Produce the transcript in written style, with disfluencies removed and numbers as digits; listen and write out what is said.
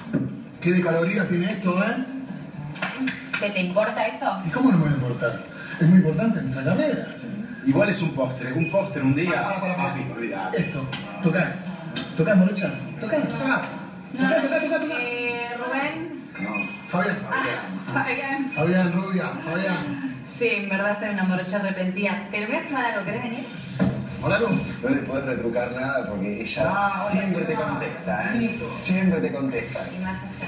¿Qué de calorías tiene esto, ¿Qué te importa eso? ¿Y cómo no me va a importar? Es muy importante en nuestra carrera. Igual es un postre un día. Para. Papi, olvidate. Esto, tocá. Tocá, morocha. Tocá. Rubén. No. Fabián. Fabián. Fabián, rubia. Fabián. Sí, en verdad soy una morocha arrepentida. Pero me voy a fumar algo, ¿querés venir? Hola, Lu. No le podés retrucar nada porque ella hola, siempre te hola. contesta, Sí. Siempre te contesta. Y más allá.